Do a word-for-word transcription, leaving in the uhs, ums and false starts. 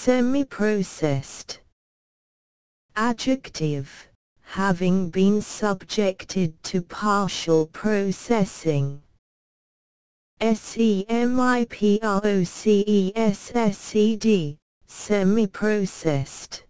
Semi-processed. Adjective, having been subjected to partial processing. Semi-processed, semi-processed.